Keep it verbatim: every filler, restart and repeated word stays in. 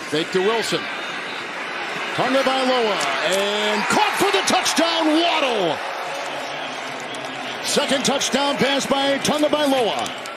Fake to Wilson. Tagovailoa, and caught for the touchdown, Waddle. Second touchdown pass by Tagovailoa.